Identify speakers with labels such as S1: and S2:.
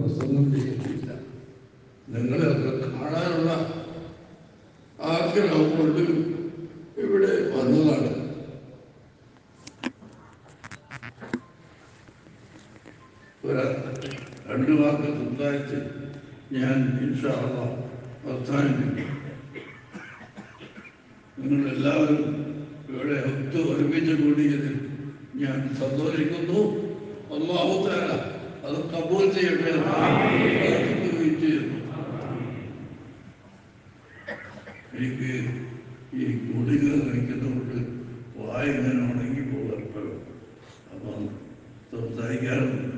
S1: പ്രസംഗം ചെയ്യുന്നില്ല. നിങ്ങളെയൊക്കെ കാണാനുള്ള ആഗ്രഹം കൊണ്ട് ഇവിടെ വന്നതാണ്. രണ്ടു വാക്ക് സംസാരിച്ച് ഞാൻ ഇൻഷാ അല്ലാഹ് അവസാനിപ്പിക്കും. നിങ്ങളെല്ലാവരും ഇവിടെ ഒരുമിച്ച് കൂടിയതിൽ ഞാൻ സന്തോഷിക്കുന്നു. അല്ലാഹു തആല അത് കബൂൽ ചെയ്യട്ടെ. എനിക്ക് ഈ ഗുളിക കഴിക്കുന്നതുകൊണ്ട് വായ ഇങ്ങനെ ഉണങ്ങി പോകാറുണ്ട്. അപ്പം സംസാരിക്കാനും